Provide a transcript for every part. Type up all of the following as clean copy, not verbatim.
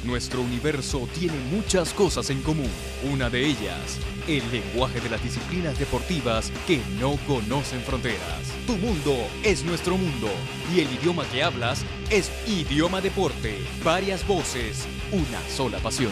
Nuestro universo tiene muchas cosas en común. Una de ellas, el lenguaje de las disciplinas deportivas que no conocen fronteras. Tu mundo es nuestro mundo y el idioma que hablas es Idioma Deporte. Varias voces, una sola pasión.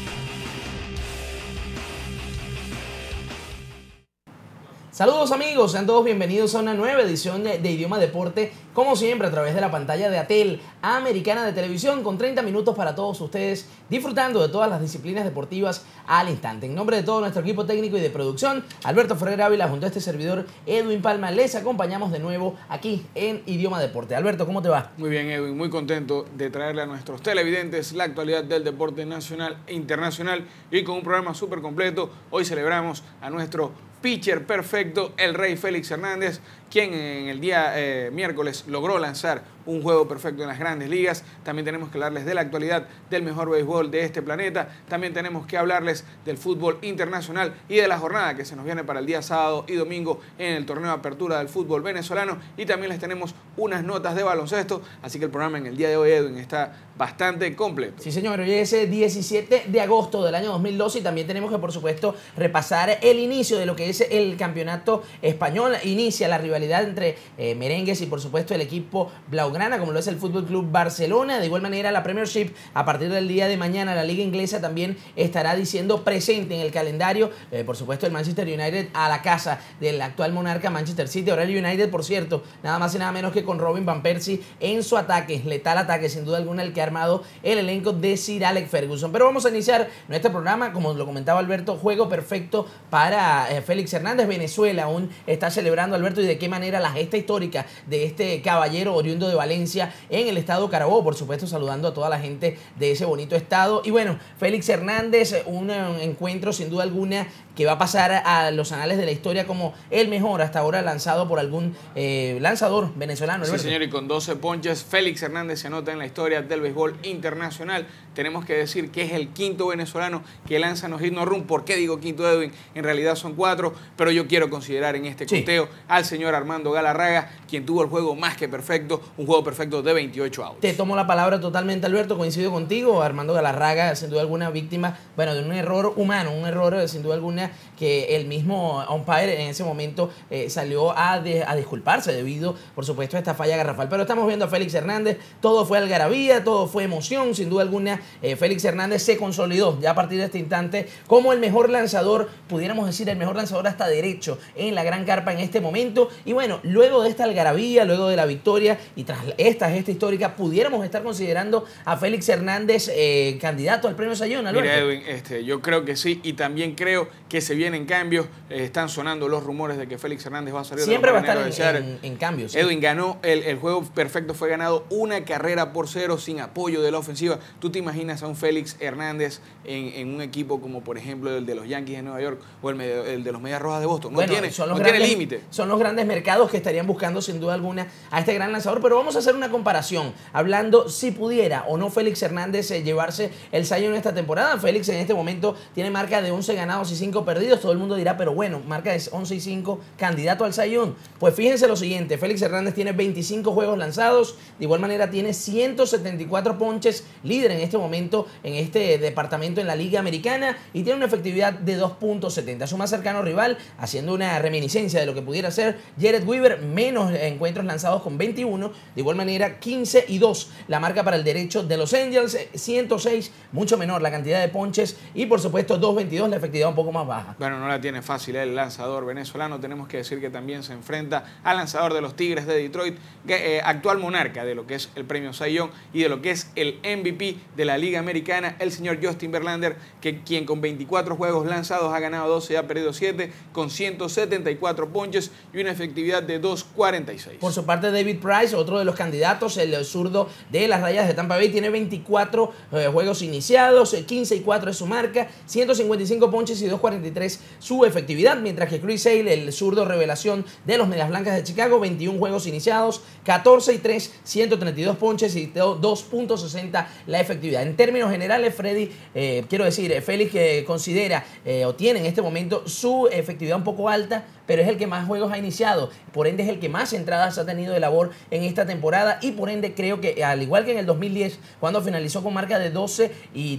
Saludos amigos, sean todos bienvenidos a una nueva edición de Idioma Deporte, como siempre a través de la pantalla de ATEL Americana de Televisión, con 30 minutos para todos ustedes, disfrutando de todas las disciplinas deportivas al instante. En nombre de todo nuestro equipo técnico y de producción, Alberto Ferrer Ávila junto a este servidor Edwin Palma, les acompañamos de nuevo aquí en Idioma Deporte. Alberto, ¿cómo te va? Muy bien, Edwin, muy contento de traerle a nuestros televidentes la actualidad del deporte nacional e internacional y con un programa súper completo. Hoy celebramos a nuestro pitcher perfecto, el Rey Félix Hernández, quien en el día miércoles logró lanzar un juego perfecto en las grandes ligas. También tenemos que hablarles de la actualidad del mejor béisbol de este planeta. También tenemos que hablarles del fútbol internacional y de la jornada que se nos viene para el día sábado y domingo en el torneo de apertura del fútbol venezolano. Y también les tenemos unas notas de baloncesto. Así que el programa en el día de hoy, Edwin, está bastante completo. Sí, señor. Hoy es 17 de agosto del año 2012 y también tenemos que, por supuesto, repasar el inicio de lo que es el campeonato español. Inicia la rivalidad entre merengues y, por supuesto, el equipo blaugrana, como lo es el Fútbol Club Barcelona. De igual manera, la Premiership, a partir del día de mañana, la Liga Inglesa también estará diciendo presente en el calendario. Por supuesto, el Manchester United a la casa del actual monarca Manchester City. Ahora el United, por cierto, nada más y nada menos que con Robin Van Persie en su ataque, letal ataque, sin duda alguna, el que ha armado el elenco de Sir Alex Ferguson. Pero vamos a iniciar nuestro programa, como lo comentaba Alberto, juego perfecto para Félix Hernández. Venezuela aún está celebrando, Alberto, y de qué manera la gesta histórica de este caballero oriundo de Valencia en el estado Carabobo, por supuesto saludando a toda la gente de ese bonito estado. Y bueno, Félix Hernández, un encuentro sin duda alguna que va a pasar a los anales de la historia como el mejor hasta ahora lanzado por algún lanzador venezolano. Sí, Alberto. Señor, y con 12 ponches, Félix Hernández se anota en la historia del béisbol internacional. Tenemos que decir que es el quinto venezolano que lanza no hit no run. ¿Por qué digo quinto, Edwin? En realidad son 4, pero yo quiero considerar en este conteo al señor Armando Galarraga, quien tuvo el juego más que perfecto, un juego perfecto de 28 outs. Te tomo la palabra totalmente, Alberto, coincido contigo. Armando Galarraga, sin duda alguna, víctima, bueno, de un error humano, un error sin duda alguna que el mismo umpire en ese momento salió a disculparse debido, por supuesto, a esta falla garrafal. Pero estamos viendo a Félix Hernández, todo fue algarabía, todo fue emoción, sin duda alguna. Félix Hernández se consolidó ya a partir de este instante como el mejor lanzador, pudiéramos decir el mejor lanzador hasta derecho en la gran carpa en este momento. Y bueno, luego de esta algarabía, luego de la victoria y tras esta gesta histórica, pudiéramos estar considerando a Félix Hernández candidato al premio Sayón, Alberto. Mira, Edwin, yo creo que sí, y también creo que se vienen cambios. Están sonando los rumores de que Félix Hernández va a salir. Siempre va a estar en cambios. Sí. Edwin ganó, el juego perfecto fue ganado 1-0 sin apoyo de la ofensiva. ¿Tú te imaginas a un Félix Hernández en un equipo como, por ejemplo, el de los Yankees de Nueva York o el de los Medias Rojas de Boston? No tiene límite. Son los grandes mercados que estarían buscando sin duda alguna a este gran lanzador, pero vamos a hacer una comparación, hablando si pudiera o no Félix Hernández llevarse el Cy Young esta temporada. Félix en este momento tiene marca de 11 ganados y 5 perdidos. Todo el mundo dirá, pero bueno, marca de 11 y 5, candidato al Cy Young. Pues fíjense lo siguiente, Félix Hernández tiene 25 juegos lanzados, de igual manera tiene 174 ponches, líder en este momento en este departamento en la Liga Americana, y tiene una efectividad de 2.70. Su más cercano rival, haciendo una reminiscencia de lo que pudiera ser Jared Weaver, menos encuentros lanzados con 21, de igual manera 15 y 2 la marca para el derecho de Los Angels, 106, mucho menor la cantidad de ponches, y por supuesto 2.22 la efectividad un poco más baja. Bueno, no la tiene fácil el lanzador venezolano. Tenemos que decir que también se enfrenta al lanzador de los Tigres de Detroit, actual monarca de lo que es el premio Cy Young y de lo que es el MVP de la Liga Americana, el señor Justin Verlander, quien con 24 juegos lanzados ha ganado 12 y ha perdido 7, con 174 ponches y una efectividad de 2.46. Por su parte, David Price, otro de los candidatos, el zurdo de las Rayas de Tampa Bay, tiene 24 juegos iniciados, 15 y 4 es su marca, 155 ponches y 2.43 su efectividad, mientras que Chris Sale, el zurdo revelación de los Medias Blancas de Chicago, 21 juegos iniciados, 14 y 3, 132 ponches y 2.60 la efectividad. En términos generales, Félix considera o tiene en este momento su efectividad un poco alta, pero es el que más juegos ha iniciado, por ende es el que más entradas ha tenido de labor en esta temporada. temporada y por ende creo que al igual que en el 2010 cuando finalizó con marca de 12 y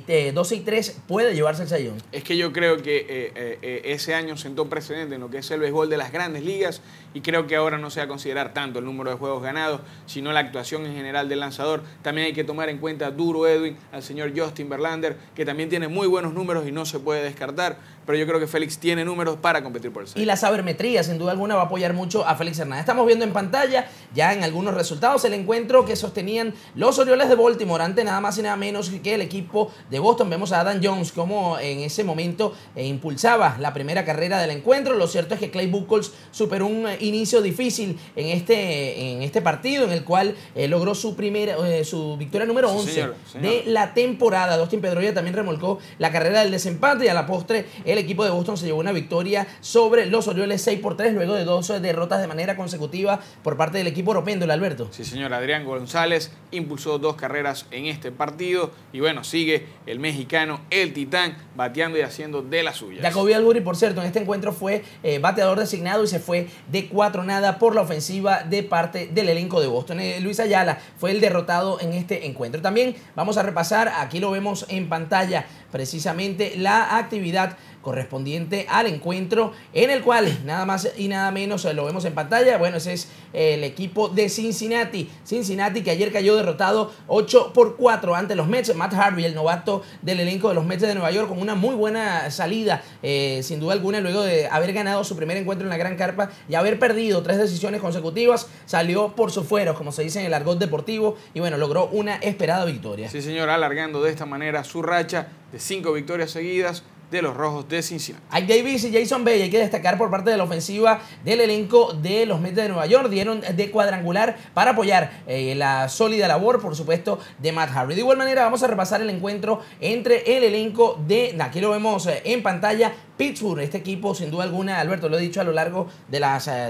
3 puede llevarse el sayón. Es que yo creo que ese año sentó precedente en lo que es el béisbol de las grandes ligas y creo que ahora no se va a considerar tanto el número de juegos ganados, sino la actuación en general del lanzador. También hay que tomar en cuenta a Duro Edwin, al señor Justin Verlander, que también tiene muy buenos números y no se puede descartar, pero yo creo que Félix tiene números para competir por el sayón. Y la sabermetría, sin duda alguna, va a apoyar mucho a Félix Hernández. Estamos viendo en pantalla ya en algunos resultados el encuentro que sostenían los Orioles de Baltimore ante nada más y nada menos que el equipo de Boston. Vemos a Adam Jones como en ese momento impulsaba la primera carrera del encuentro. Lo cierto es que Clay Buchholz superó un inicio difícil en este partido, en el cual logró su victoria número 11 señor. de la temporada. Dustin Pedroia también remolcó la carrera del desempate y a la postre el equipo de Boston se llevó una victoria sobre los Orioles 6-3 luego de 2 derrotas de manera consecutiva por parte del equipo oropéndola, Alberto. Sí, señor. Adrián González impulsó 2 carreras en este partido y bueno, sigue el mexicano, el titán, bateando y haciendo de las suyas. Jacoby Ellsbury, por cierto, en este encuentro fue bateador designado y se fue de 4-0 por la ofensiva de parte del elenco de Boston. Luis Ayala fue el derrotado en este encuentro. También vamos a repasar, aquí lo vemos en pantalla, precisamente la actividad correspondiente al encuentro en el cual nada más y nada menos lo vemos en pantalla. Bueno, ese es el equipo de Cincinnati. Cincinnati que ayer cayó derrotado 8-4 ante los Mets. Matt Harvey, el novato del elenco de los Mets de Nueva York, con una muy buena salida, sin duda alguna, luego de haber ganado su primer encuentro en la Gran Carpa y haber perdido 3 decisiones consecutivas, salió por sus fueros, como se dice en el argot deportivo, y bueno, logró una esperada victoria. Sí, señor, alargando de esta manera su racha de 5 victorias seguidas de los Rojos de Cincinnati. Ike Davis y Jason Bay, hay que destacar por parte de la ofensiva del elenco de los Mets de Nueva York, dieron de cuadrangular para apoyar la sólida labor, por supuesto, de Matt Harvey. De igual manera, vamos a repasar el encuentro entre el elenco aquí lo vemos en pantalla, Pittsburgh. Este equipo, sin duda alguna, Alberto, lo he dicho a lo largo de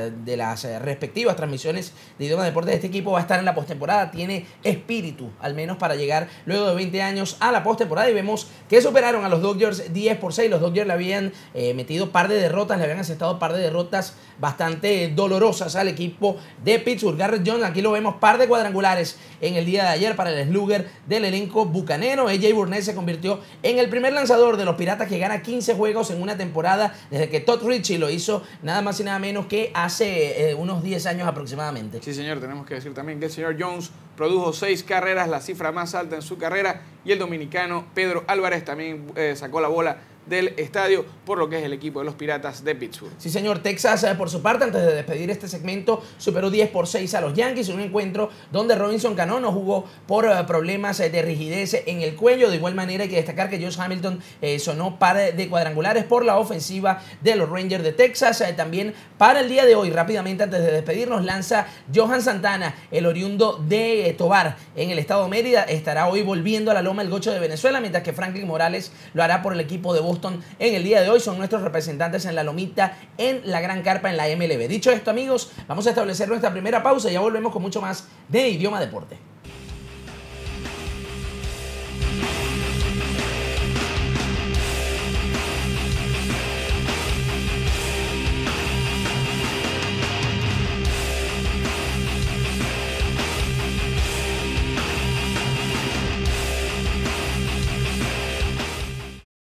las respectivas transmisiones de Idioma Deportes, este equipo va a estar en la postemporada, tiene espíritu, al menos para llegar luego de 20 años a la postemporada, y vemos que superaron a los Dodgers 10-6. Los Dodgers le habían metido par de derrotas, le habían aceptado par de derrotas bastante dolorosas al equipo de Pittsburgh. Garrett Jones, aquí lo vemos, par de cuadrangulares en el día de ayer para el slugger del elenco bucanero. AJ Burnett se convirtió en el primer lanzador de los Piratas que gana 15 juegos en una temporada desde que Todd Ritchie lo hizo nada más y nada menos que hace unos 10 años aproximadamente. Sí, señor, tenemos que decir también que el señor Jones produjo 6 carreras, la cifra más alta en su carrera, y el dominicano Pedro Álvarez también sacó la bola del estadio por lo que es el equipo de los Piratas de Pittsburgh. Sí, señor. Texas, por su parte, antes de despedir este segmento, superó 10-6 a los Yankees en un encuentro donde Robinson Cano no jugó por problemas de rigidez en el cuello. De igual manera, hay que destacar que Josh Hamilton sonó par de cuadrangulares por la ofensiva de los Rangers de Texas. También para el día de hoy, rápidamente antes de despedirnos, lanza Johan Santana, el oriundo de Tovar en el estado de Mérida. Estará hoy volviendo a la loma el gocho de Venezuela, mientras que Franklin Morales lo hará por el equipo de Boston en el día de hoy. Son nuestros representantes en la lomita, en la Gran Carpa, en la MLB. Dicho esto, amigos, vamos a establecer nuestra primera pausa y ya volvemos con mucho más de Idioma Deporte.